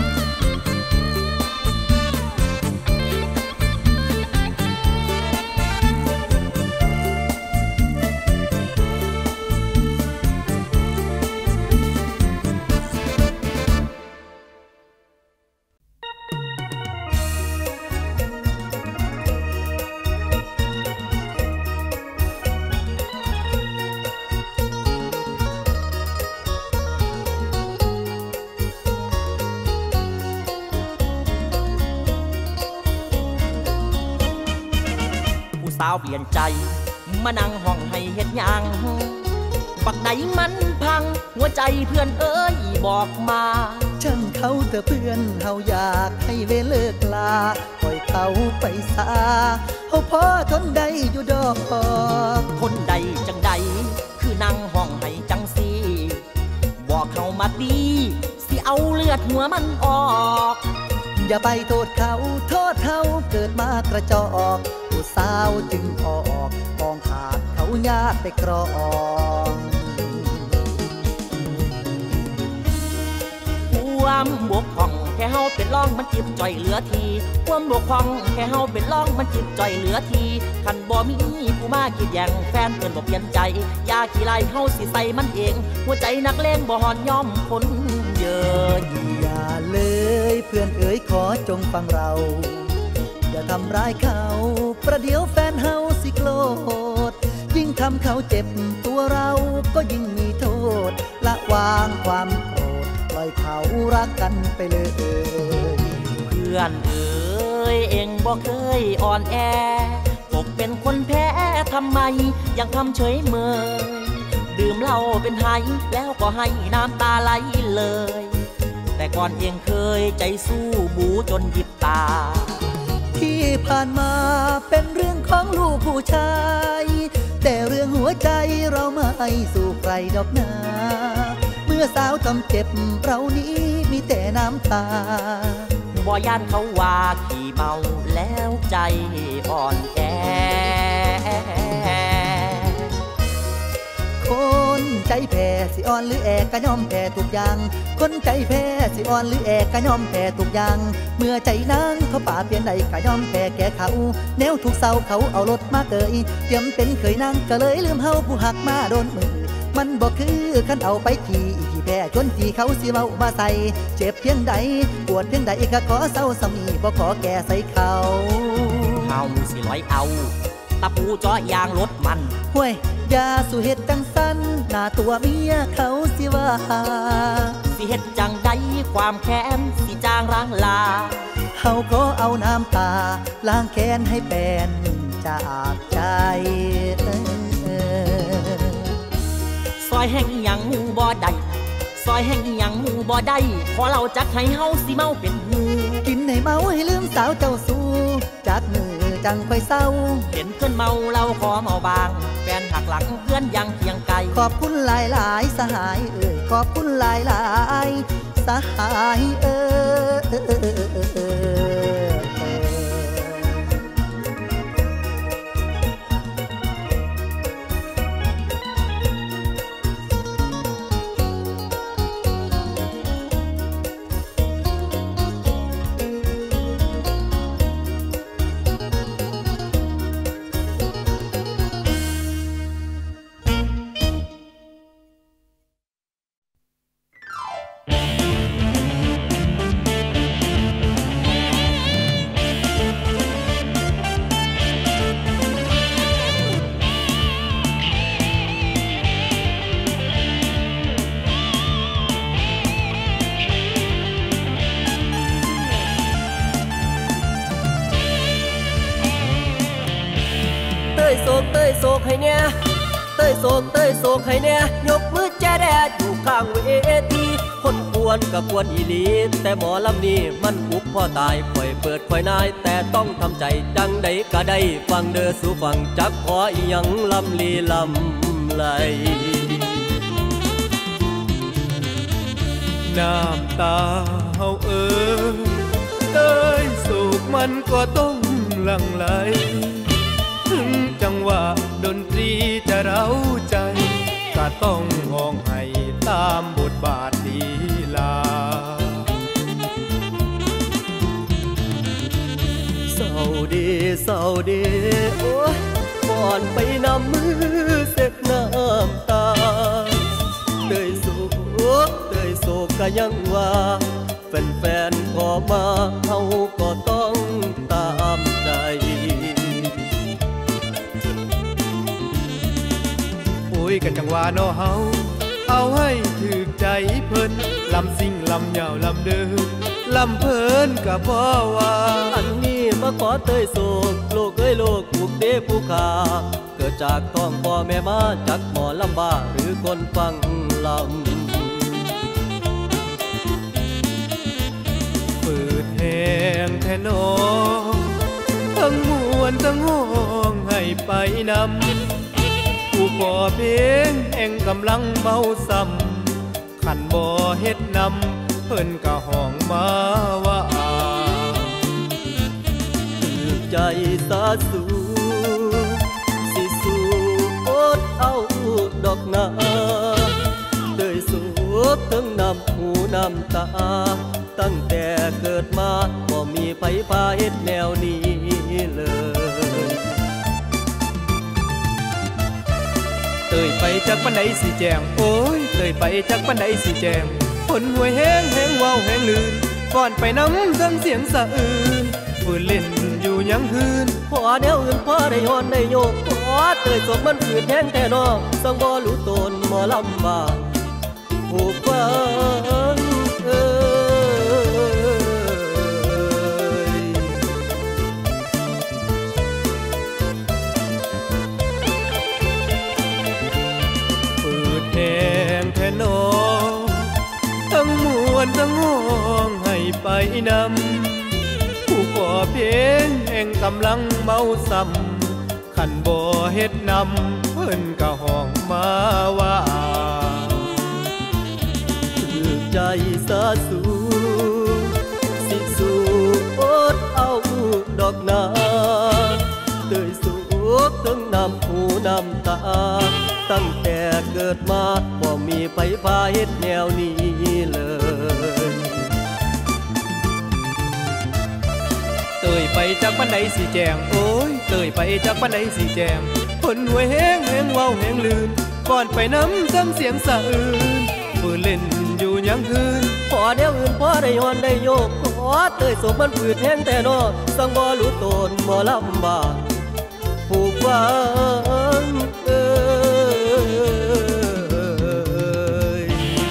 [SPEAKER 3] สาวเปลี่ยนใจมานั่งห้องให้เฮ็ดหยังบักไหนมันพังหัวใจเพื่อนเอ้ยบอกมา
[SPEAKER 5] ช่างเขาเถอะเพื่อนเฮาอยากให้เวเลิกลาปล่อยเขาไปซาเฮาพอทนได้อยู่ดอก
[SPEAKER 3] ทนได้จังใดคือนั่งห้องให้จังสีบอกเขามาดีสิเอาเลือดหัวมันออก
[SPEAKER 5] อย่าไปโทษเขาโทษเขาเกิดมากระจอกผู้สาวจึงออกมองขาดเขาญาติไปกรอง
[SPEAKER 3] ความบกพร่องแค่เฮาเป็นร่องมันจิบจ่อยเหลือทีความบกพร่องแค่เฮาเป็นร่องมันจิบจ่อยเหลือทีคันบ่มีผู้มาคิดแย่งแฟนเพิ่นบ่เปลี่ยนใจยาขี้ไล่เฮาสิใส่มันเองหัวใจนักเลงบ่หอนยอมคนเยอะ
[SPEAKER 5] อย่าเลยเพื่อนเอ๋ยขอจงฟังเราอย่าทำร้ายเขาประเดี๋ยวแฟนเฮาสิโกรธยิ่งทำเขาเจ็บตัวเราก็ยิ่งมีโทษละวางความโกรธปล่อยเขารักกันไปเลย
[SPEAKER 3] เพื่อนเอ๋ยเองบ่เคยอ่อนแอตกเป็นคนแพ้ทำไมยังทำเฉยเมยดื่มเหล้าเป็นไห้แล้วก็ให้น้ำตาไหลเลยแต่ก่อนเองเคยใจสู้บูจนหยิบตา
[SPEAKER 5] ที่ผ่านมาเป็นเรื่องของลูกผู้ชายแต่เรื่องหัวใจเราไม่สู้ใครดอกนาเมื่อสาวทำเจ็บเรานี้มีแต่น้ำตา
[SPEAKER 3] บ่ย่านเขาว่าขี้เมาแล้วใจอ่อนแอ
[SPEAKER 5] คนใจแพ้สิอ่อนหรือแอกก็ยอมแพ้ทุกอย่างคนใจแพ้สิอ่อนหรือแอกก็ยอมแพ้ทุกอย่างเมื่อใจนางเขาป่าเปลี่ยนใดก็ยอมแพ้แก่เขาแนวถูกเศร้าเขาเอารถมาเกยเตรียมเป็นเคยนางก็เลยลืมเฮาผู้หักมาโดนมือมันบอกคือคันเอาไปขี่ขี่แพ้จนที่เขาสิเมามาใส่เจ็บเพียงใดปวดเพียงใดก็ขอเศร้าสมีบ่ขอแก่ใส่เขา
[SPEAKER 3] เฮาสิร้อยเอาตะปูจ่อยางรถมัน
[SPEAKER 5] ห้วยยาสุเฮ็ดจังสันหน้าตัวเมียเขาสิว่า
[SPEAKER 3] สิเฮ็ดจังใดความแค้นสิจางร้างลา
[SPEAKER 5] เฮาก็เอาน้ำตาล้างแค้นให้แปนจากใจ
[SPEAKER 3] ซอยแห่งหยังมูบ่ได้ซอยแห่งหยังมูบ่ได้พอเราจักให้เฮาสิเมาเป็นหู
[SPEAKER 5] กินให้เมาให้ลืมสาวเจ้าสู้จากมือจังค่อยเศร้า
[SPEAKER 3] เห็นเพื่อนเมาเราขอเมาบางแฟนหักหลังเพื่อนยังเคียงไกล
[SPEAKER 5] ขอบคุณหลายหลายสหายเอ่ยขอบคุณหลายหลายสหายเอ่ย
[SPEAKER 1] ยโศกให้แน่เตยโศกเตยโศกให้แน่ยกมือแจ้แดดอยู่ข้างเวทีคนกวนกับกวนอีหลีแต่หมอลำนี้มันบุกพ่อตายปล่อยเปิดปล่อยนายแต่ต้องทำใจดังใดก็ได้ฟังเด้อสู่ฟังจักขออีหยังลำลีลำไหล
[SPEAKER 2] น้ำตาเฮาเอ่ยเต้ยสุขมันก็ต้องหลั่งไหลถึงจังหวะดนตรีจะเร้าใจก็ต้องห้องให้ตามบทบาทลีลา
[SPEAKER 1] เศร้าดีเศร้าดีโอ้ยก่อนไปนำมือเสร็จน้ำตาเตยโศกเตยโศกก็ยังว่าแฟนๆขอมาเฮาก็ต้องตามใจ
[SPEAKER 2] โอ้ยกันจังว่าน้อเฮาเอาให้ถึกใจเพิ่นลำซิ่งลำยาวลำเดินลำเพิ่นก็เพราะว่า
[SPEAKER 1] อันนี้มาขอเตยโศกโลกเอ้ยโลกผูกเดผู้ขาเกิดจากท้องพ่อแม่มาจากหมอลำบ้าหรือคนฟังลำ
[SPEAKER 2] เปิดแห้งแท่นอทั้งมวนทั้งห้องให้ไปนำผู้ก่อเพลงแห่งกำลังเมาซ้ำขันบ่เฮ็ดนำเพิ่นก็ห้องมาว่า
[SPEAKER 1] ถือใจสาสูสิสู้อดเอาดอกนาเตยสูบทั้งน้ำหูน้ำตาตั้งแต่เกิดมาบ่มีไผพาเฮ็ดแนวนี้เลย
[SPEAKER 2] เตยไปจากปันใดสิแจงโอ้ยเตยไปจากปันใดสิแจงผลหวยแห้งแห้งว้าวแห้งลื่นก่อนไปน้ำทั้งเสียงสะอื้นฝืนเล่นอยู่ยังคืน
[SPEAKER 1] พอแนวอื่นพอได้ย้อนได้โยกพอเตยศพมันฝืนแห้งแต่นอกสังบ่รู้ตนหมอลำบากผู้ฟังเอ้
[SPEAKER 2] นอทั้งมวนทั้งห้องให้ไปนำผู้ก่อเพลงแห่งกำลังเมาซ้ำขันบ่เฮ็ดนำเพิ่นก็ห้องมาว่า
[SPEAKER 1] ถือใจสาสูสิสู้อดเอาดอกนาเตยสูบทั้งน้ำหูน้ำตาตั้งแต่เกิดมาบ่มีไผพาเฮ็ดแนวนี้เลย
[SPEAKER 2] เตยไปจากปันใดสิแจงโอ้ยเตยไปจากปันใดสิแจงผลหวยแห้งแห้งว้าวแห้งลื่นก่อนไปน้ำซ้ำเสียงสะอื้นฝืนเล่นอยู่ยังคืน
[SPEAKER 1] พอแนวอื่นพอได้ย้อนได้โยกขอเตยสมมันฝืดแห้งแต่นอสังบ่รู้ตนบ่ลำบากผู้ฟังเอ้ย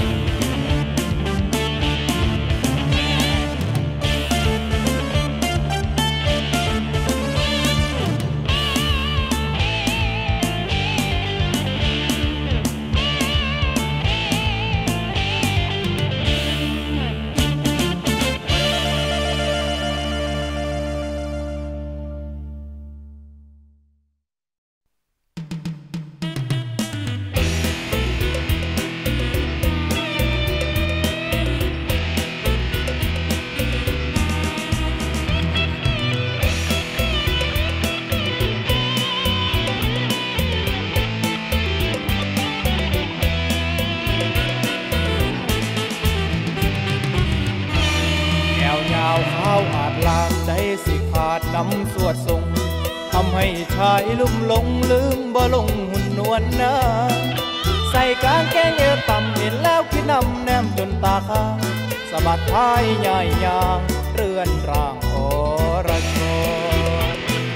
[SPEAKER 2] นำสวดทรงทำให้ชายลุ่มหลงลืมบ่ลงหุ่นนวลนาใส่กางแกงเอวต่ำเห็นแล้วคิดนำแนมจนตาค้างสะบัดท้ายใหญ่ยางเรือนร่างอรชร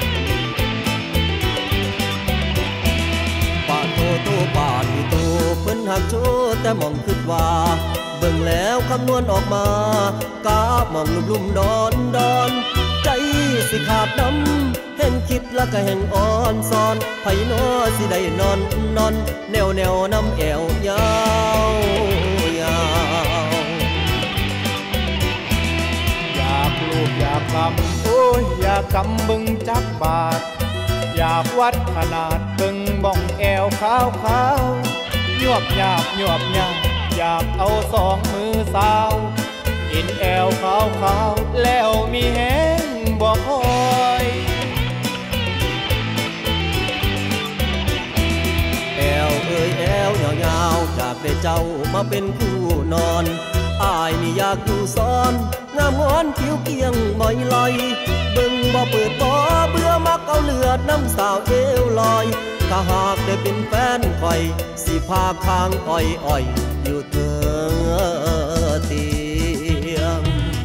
[SPEAKER 1] ปาโตโตปาที่โตเพิ่นหักโชแต่มองคิดว่าเบิ่งแล้วคำนวณออกมากาบมองลุ่มลุ่มดอนดอนใจสิขาดน้ำแห้งคิดแล้วก็แห่งอ่อนซ้อนไผน้อสิได้นอนนอนแนวแนวน้ำแอวยาวยาว
[SPEAKER 2] อยากลูกอยากคำโอ้ยอยากกำบึงจักบาทอยากวัดขนาดบึงบ้องแอวขาวขาวยวบหยาบยวบหยาบอยากเอาสองมือสาวอินแอวขาวขาวแล้วมีแห้งบ่คอย
[SPEAKER 1] แอวเอ้ยแอวยาวๆจากได้เจ้ามาเป็นคู่นอนอายนี่อยากอยู่ซ้อนงามงอนคิ้วเกียงบ่อยลอยเบิ่งบ่เปิดบ่เบื่อมักเอาเลือดน้ำสาวเอวลอยถ้าหากได้เป็นแฟนคอยสิพาข้างอ้อยอ้อยอยู่เถิงเตียง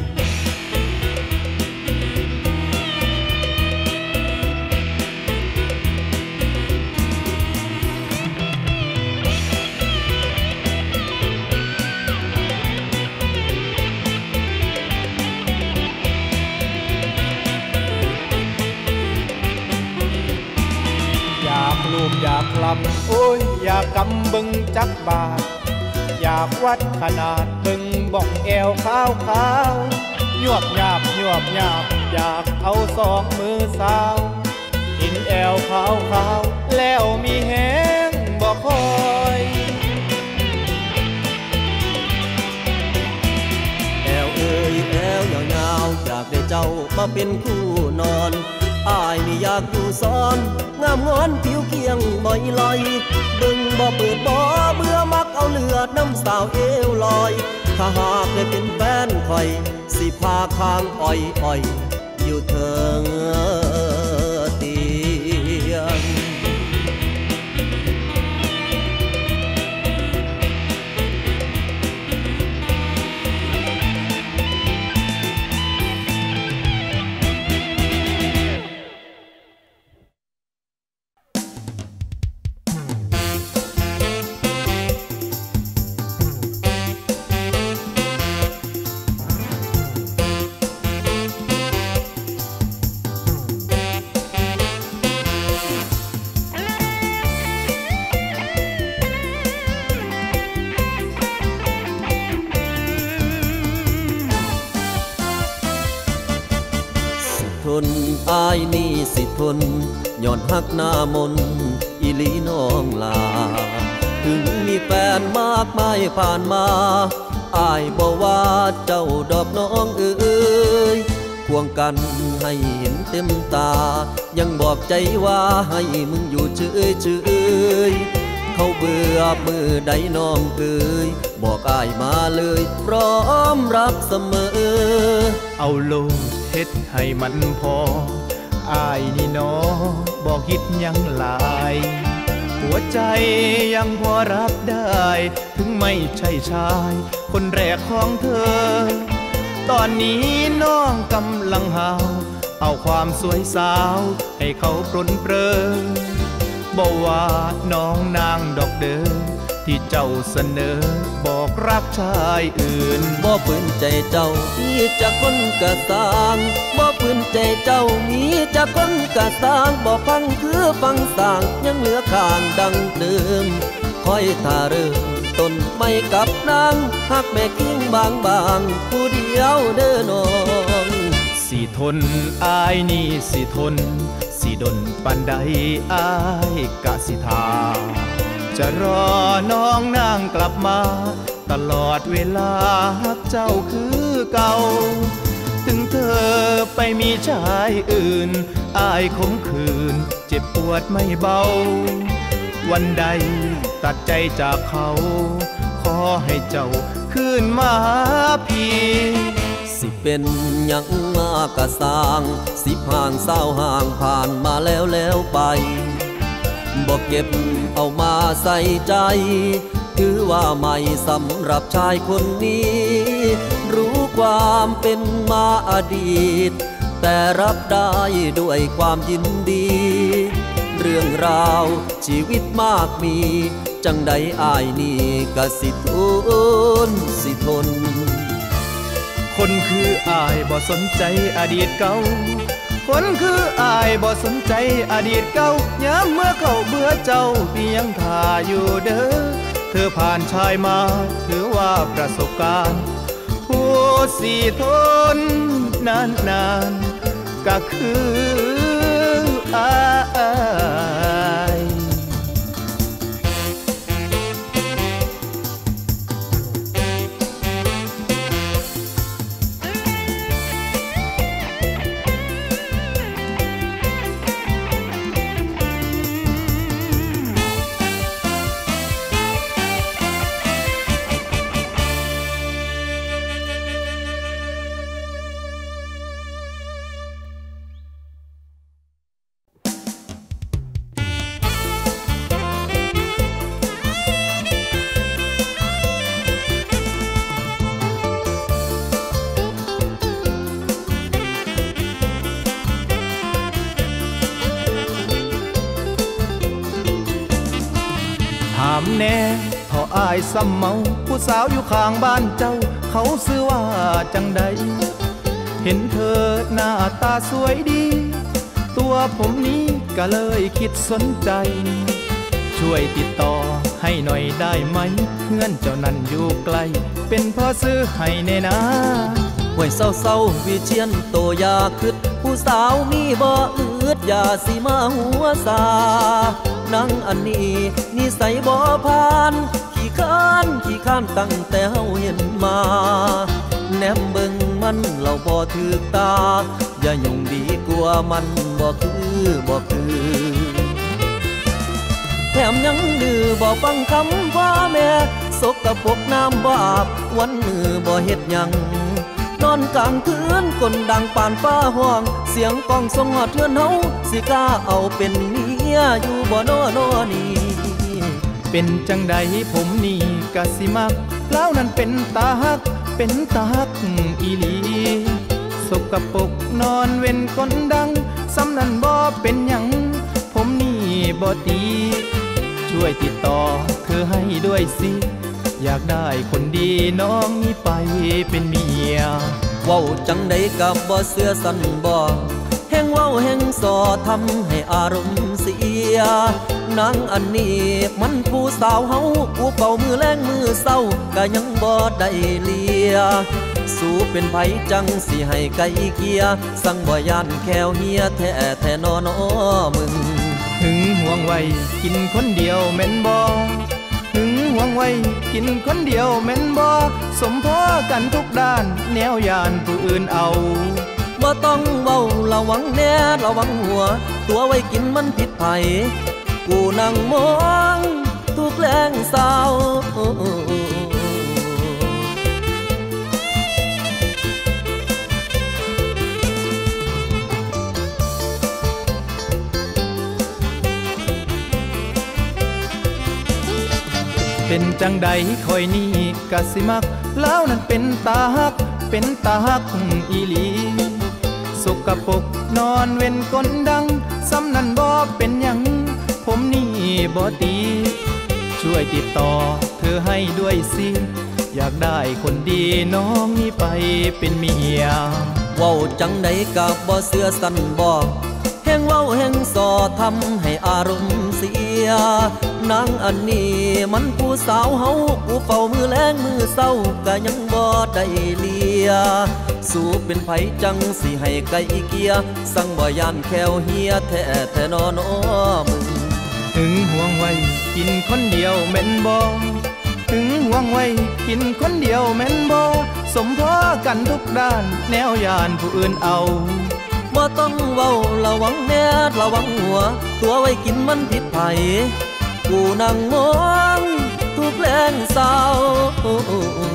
[SPEAKER 2] ลูกอยากลำโอ้ยอยากกำบึงจักบาทอยากวัดขนาดบึงบ้องแอวขาวขาวยวบหยาบยวบหยาบอยากเอาสองมือสาวอินแอวขาวขาวแล้วมีแห้งบ่คอย
[SPEAKER 1] แอวเอ้ยแอวยาวๆจากได้เจ้ามาเป็นคู่นอนอายนี่อยากอยู่ซ้อนงามงอนผิวเกียงบ่อยลอยเบิ่งบ่เปิดบ่เบื่อมักเอาเลือดน้ำสาวเอวลอยถ้าหากได้เป็นแฟนคอยสิพาข้างอ้อยอ้อยอยู่เถิงเตียงทนอายนี่สิทนย้อนฮักหน้ามนอีลีน้องลาถึงมีแฟนมากมายผ่านมาอายบอกว่าเจ้าดอกน้องเอ๋ยควงกันให้เห็นเต็มตายังบอกใจว่าให้มึงอยู่เฉยเฉยเขาเบื่อมือใดน้องเอ๋ยบอกอายมาเลยพร้อมรับเสมอ
[SPEAKER 2] เอาโลดเฮ็ดให้มันพออายนี่น้อบอกคิดยังหลายหัวใจยังพอรับได้ถึงไม่ใช่ชายคนแรกของเธอตอนนี้น้องกำลังหาเอาความสวยสาวให้เขาปรนเปรอบอกว่าน้องนางดอกเดินที่เจ้าเสนอบอกรักชายอื่น
[SPEAKER 1] บ่ปืนใจเจ้ามีจะคนกะสร้างบ่ปืนใจเจ้ามีจะคนกะสร้างบ่ฟังคือฟังสร้างยังเหลือข้างดังเดิมคอยท่าเริ่มต้นไม่กับนางหักแม่กิ้งบางบางผู้เดียวเด้อน้อง
[SPEAKER 2] สิทนอายนี่สิทนสิดนปานใดอายกะสิทาจะรอน้องนางกลับมาตลอดเวลาฮักเจ้าคือเก่าถึงเธอไปมีชายอื่นอายคมคืนเจ็บปวดไม่เบาวันใดตัดใจจากเขาขอให้เจ้าคืนมาพี่
[SPEAKER 1] สิเป็นยังมากะสร้างสิห่างเศร้าห่างผ่านมาแล้วแล้วไปบอกเก็บเอามาใส่ใจถือว่าใหม่สำหรับชายคนนี้รู้ความเป็นมาอดีตแต่รับได้ด้วยความยินดีเรื่องราวชีวิตมากมีจังใดอายนี่กะสิทนสิทน
[SPEAKER 2] คนคืออายบ่สนใจอดีตเก่าคนคืออายบ่สนใจอดีตเก่ายามเมื่อเขาเบื่อเจ้าเพียงท่าอยู่เด้อเธอผ่านชายมาถือว่าประสบการณ์ผู้สีทนนานนานก็คืออายถามแน่เท่าอายซ้ำเมาผู้สาวอยู่ข้างบ้านเจ้าเขาซื้อว่าจังใดเห็นเธอหน้าตาสวยดีตัวผมนี้ก็เลยคิดสนใจช่วยติดต่อให้หน่อยได้ไหมเงื่อนเจ้านั้นอยู่ไกลเป็นพ่อซื้อให้แน่นา
[SPEAKER 1] ห่วยเศร้าเศร้าวิเชียนโตยาคืดผู้สาวมีบ่อืดอย่าสิมาหัวซานังอันนี้นิสัยบ่ผ่านขี้ข้านขี้ข้านตั้งแต่เฮาเห็นมาแนมเบิ่งมันเราบ่ถือตาอย่ายุ่งดีกว่ามันบ่คือบ่คือแถมยังดื้อบ่ฟังคำว่าแม่สกปรกน้ำบ่อาบวันมือบ่เฮ็ดหยังนอนกลางคืนกลดังปานฟ้าห้องเสียงกองส่งหอดเทือนเฮาสิกล้าเอาเป็นเมียอยู่บ่นอนอนี่
[SPEAKER 2] เป็นจังใดผมนี่กะสิมักแล้วนั้นเป็นตาฮักเป็นตาฮักอีหลีสกปรกนอนเว้นก้นดังซ้ำนั้นบ่เป็นหยังผมนี่บ่ตีช่วยติดต่อเธอให้ด้วยสิอยากได้คนดีน้องนี้ไปเป็นเมีย
[SPEAKER 1] เว้าจังใดกับบ่เสื้อสันบ่แห่งเว้าแห่งสอทำให้อารมณ์เสียนางอันนี้มันผู้สาวเฮาผู้เป่ามือแรงมือเศร้าก็ยังบ่ได้เลียสู้เป็นไผจังสิให้ไกลเกียสั่งบ่ย่านแควเฮียแท้แท้นอนอมึง
[SPEAKER 2] หึงห่วงไว้กินคนเดียวแม่นบ่หึงหวงไว้กินคนเดียวแม่นบ่สมพอกันทุกด้านแนวยานผู้อื่นเอา
[SPEAKER 1] บ่ต้องเว้าระวังแน่ระวังหัวตัวไว้กินมันผิดไผกูนั่งมองทุกแรงเศร้า
[SPEAKER 2] เป็นจังใดคอยนี่กะสิมักแล้วนั้นเป็นตาฮักเป็นตาฮักอีหลีสกปรกนอนเว้นก้นดังซ้ำนั้นบ่เป็นหยังผมนี่บ่ตีช่วยติดต่อเธอให้ด้วยสิอยากได้คนดีน้องนี่ไปเป็นเมีย
[SPEAKER 1] เว้าจังใดกับบ่เสื้อสันบ่แห่งเว้าแห่งสอทำให้อารมณ์เสียนางอันนี้มันผู้สาวเฮาผู้เฝ้ามือแรงมือเศร้าก็ยังบ่ได้เลียสู้เป็นไผจังสิให้ไกลเกียสั่งบ่ย่านแควเฮียแท้แท้นอนอมึง
[SPEAKER 2] หึงห่วงไว้กินคนเดียวแม่นบ่หึงห่วงไว้กินคนเดียวแม่นบ่สมพอกันทุกด้านแนวยานผู้อื่นเอา
[SPEAKER 1] บ่ต้องเว้าระวังแน่ระวังหัวตัวไว้กินมันผิดไผกูนั่งมองทุกแรงเศร้า